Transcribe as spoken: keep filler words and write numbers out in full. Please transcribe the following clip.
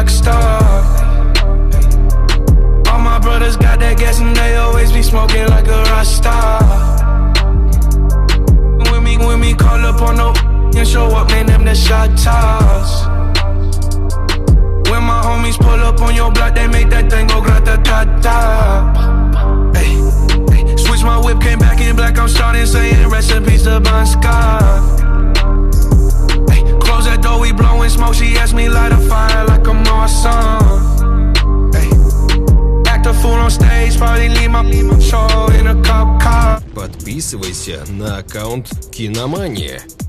rock star. All my brothers got that gas and they always be smoking like a rock star. When me, when me call up on no and show up, man, them the shot toss. When my homies pull up on your block, they make that thing go grata-ta-ta. Hey, hey, switch my whip, came back in black, I'm starting saying recipes to Bon Scott. Hey, close that door, we blowing smoke, she asked me light a fire like a Marsan. Hey, act a fool on stage, probably leave my show in a cop car. Подписывайся на аккаунт Киномания.